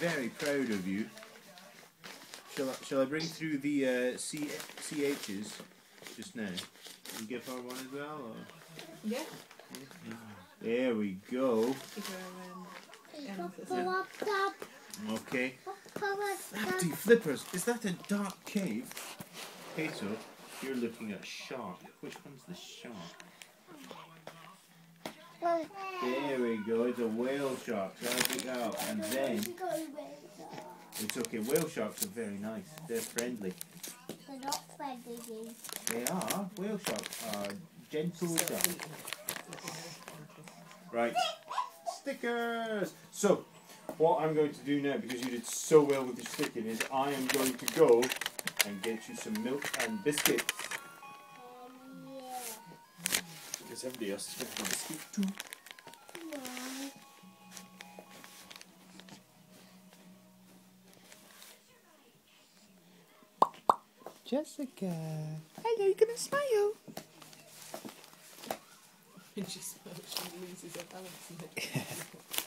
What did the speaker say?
very proud of you. Shall I bring through the CHs just now? And give her one as well? Or? Yeah. There we go. Give her Okay. 50 flippers. Is that a dark cave? Peso, you're looking at shark. Which one's the shark? There we go. It's a whale shark. So I'll pick that up. And then... It's okay. Whale sharks are very nice. They're friendly. They're not friendly. They are. Whale sharks are gentle sharks. Right. Stickers! So, what I'm going to do now, because you did so well with your sticking, is I am going to go and get you some milk and biscuits. Yeah. Because everybody else is going to have a biscuit too. Jessica, hello, you gonna smile? When she smiles, she loses her balance.